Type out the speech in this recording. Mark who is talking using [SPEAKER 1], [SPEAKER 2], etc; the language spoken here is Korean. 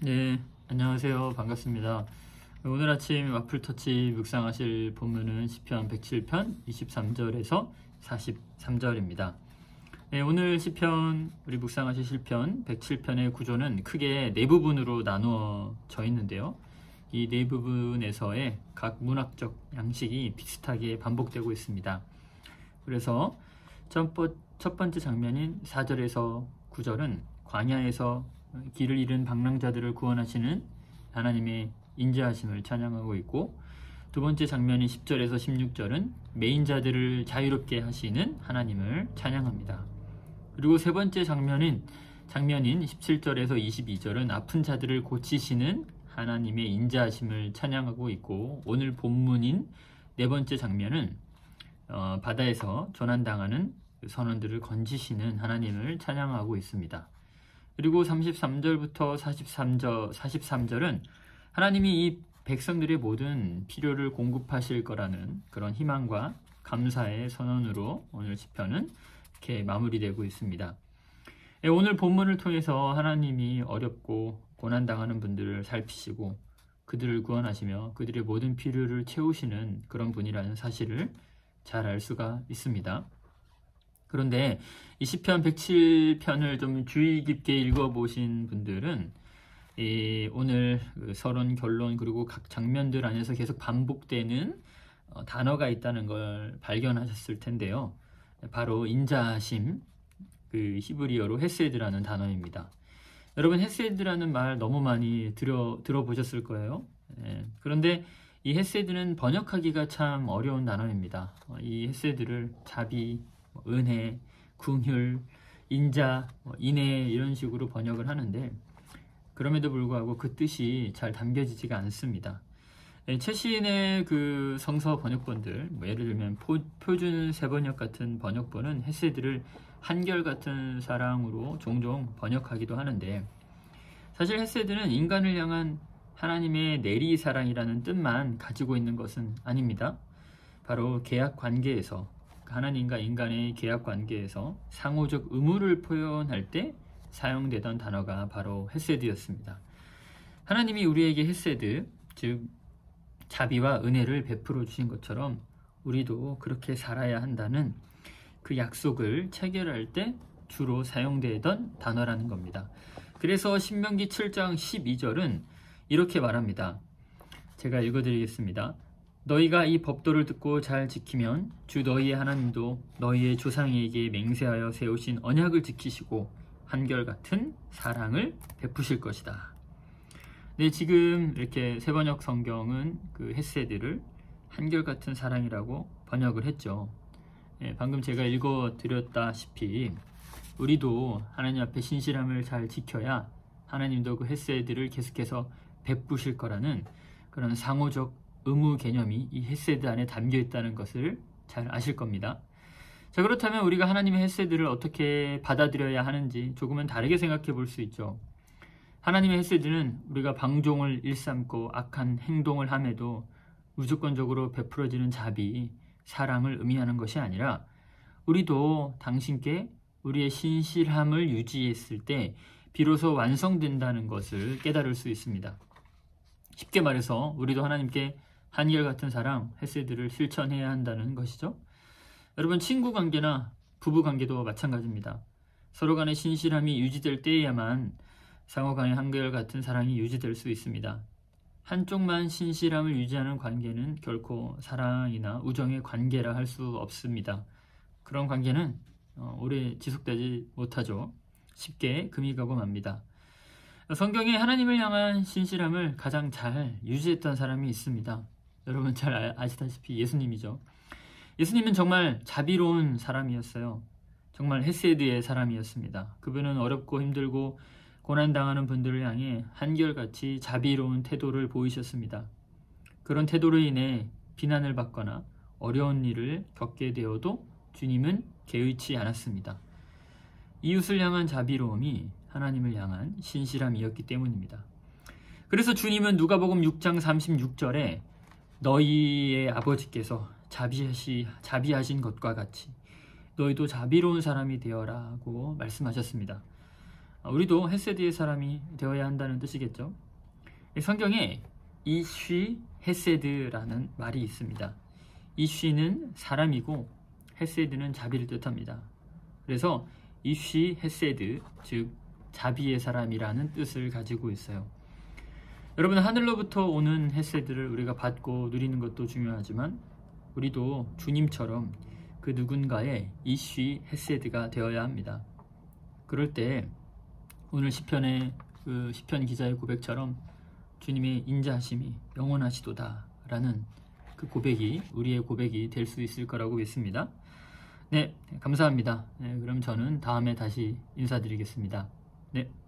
[SPEAKER 1] 네, 안녕하세요. 반갑습니다. 오늘 아침 와플터치 묵상하실 본문은 시편 107편 23절에서 43절입니다. 네, 오늘 시편, 우리 묵상하실 시편 107편의 구조는 크게 네 부분으로 나누어져 있는데요. 이 네 부분에서의 각 문학적 양식이 비슷하게 반복되고 있습니다. 그래서 첫 번째 장면인 4절에서 9절은 광야에서 길을 잃은 방랑자들을 구원하시는 하나님의 인자하심을 찬양하고 있고, 두 번째 장면인 10절에서 16절은 매인자들을 자유롭게 하시는 하나님을 찬양합니다. 그리고 세 번째 장면인 17절에서 22절은 아픈 자들을 고치시는 하나님의 인자하심을 찬양하고 있고, 오늘 본문인 네 번째 장면은 바다에서 조난당하는 선원들을 건지시는 하나님을 찬양하고 있습니다. 그리고 33절부터 43절은 하나님이 이 백성들의 모든 필요를 공급하실 거라는 그런 희망과 감사의 선언으로 오늘 시편은 이렇게 마무리되고 있습니다. 오늘 본문을 통해서 하나님이 어렵고 고난당하는 분들을 살피시고 그들을 구원하시며 그들의 모든 필요를 채우시는 그런 분이라는 사실을 잘 알 수가 있습니다. 그런데 이 시편 107편을 좀 주의 깊게 읽어보신 분들은 오늘 서론, 결론, 그리고 각 장면들 안에서 계속 반복되는 단어가 있다는 걸 발견하셨을 텐데요. 바로 인자하심, 그 히브리어로 헤세드라는 단어입니다. 여러분, 헤세드라는 말 너무 많이 들어보셨을 거예요. 그런데 이 헤세드는 번역하기가 참 어려운 단어입니다. 이 헤세드를 자비, 은혜, 긍휼, 인자, 인애 이런 식으로 번역을 하는데, 그럼에도 불구하고 그 뜻이 잘 담겨지지가 않습니다. 최신의 그 성서 번역본들, 예를 들면 표준 세번역 같은 번역본은 헤세드를 한결같은 사랑으로 종종 번역하기도 하는데, 사실 헤세드는 인간을 향한 하나님의 내리사랑이라는 뜻만 가지고 있는 것은 아닙니다. 바로 계약 관계에서, 하나님과 인간의 계약 관계에서 상호적 의무를 표현할 때 사용되던 단어가 바로 헤세드였습니다. 하나님이 우리에게 헤세드, 즉 자비와 은혜를 베풀어 주신 것처럼 우리도 그렇게 살아야 한다는 그 약속을 체결할 때 주로 사용되던 단어라는 겁니다. 그래서 신명기 7장 12절은 이렇게 말합니다. 제가 읽어드리겠습니다. 너희가 이 법도를 듣고 잘 지키면 주 너희의 하나님도 너희의 조상에게 맹세하여 세우신 언약을 지키시고 한결같은 사랑을 베푸실 것이다. 네, 지금 이렇게 세번역 성경은 그 헤세드를 한결같은 사랑이라고 번역을 했죠. 방금 제가 읽어드렸다시피 우리도 하나님 앞에 신실함을 잘 지켜야 하나님도 그 헤세드를 계속해서 베푸실 거라는 그런 상호적 의무 개념이 이 헤세드 안에 담겨 있다는 것을 잘 아실 겁니다. 자, 그렇다면 우리가 하나님의 헤세드를 어떻게 받아들여야 하는지 조금은 다르게 생각해 볼 수 있죠. 하나님의 헤세드는 우리가 방종을 일삼고 악한 행동을 함에도 무조건적으로 베풀어지는 자비, 사랑을 의미하는 것이 아니라 우리도 당신께 우리의 신실함을 유지했을 때 비로소 완성된다는 것을 깨달을 수 있습니다. 쉽게 말해서 우리도 하나님께 한결같은 사랑, 헤세드를 실천해야 한다는 것이죠. 여러분, 친구 관계나 부부 관계도 마찬가지입니다. 서로 간의 신실함이 유지될 때에야만 상호 간의 한결같은 사랑이 유지될 수 있습니다. 한쪽만 신실함을 유지하는 관계는 결코 사랑이나 우정의 관계라 할 수 없습니다. 그런 관계는 오래 지속되지 못하죠. 쉽게 금이 가고 맙니다. 성경에 하나님을 향한 신실함을 가장 잘 유지했던 사람이 있습니다. 여러분 잘 아시다시피 예수님이죠. 예수님은 정말 자비로운 사람이었어요. 정말 헤세드의 사람이었습니다. 그분은 어렵고 힘들고 고난당하는 분들을 향해 한결같이 자비로운 태도를 보이셨습니다. 그런 태도로 인해 비난을 받거나 어려운 일을 겪게 되어도 주님은 개의치 않았습니다. 이웃을 향한 자비로움이 하나님을 향한 신실함이었기 때문입니다. 그래서 주님은 누가복음 6장 36절에 너희의 아버지께서 자비하신 것과 같이 너희도 자비로운 사람이 되어라 고 말씀하셨습니다. 우리도 헤세드의 사람이 되어야 한다는 뜻이겠죠. 성경에 이쉬 헤세드라는 말이 있습니다. 이쉬는 사람이고 헤세드는 자비를 뜻합니다. 그래서 이쉬 헤세드, 즉 자비의 사람이라는 뜻을 가지고 있어요. 여러분, 하늘로부터 오는 헤세드를 우리가 받고 누리는 것도 중요하지만 우리도 주님처럼 그 누군가의 이쉬 헤세드가 되어야 합니다. 그럴 때 오늘 시편의 그 시편 기자의 고백처럼 주님의 인자하심이 영원하시도다 라는 그 고백이 우리의 고백이 될 수 있을 거라고 믿습니다. 네, 감사합니다. 네, 그럼 저는 다음에 다시 인사드리겠습니다. 네.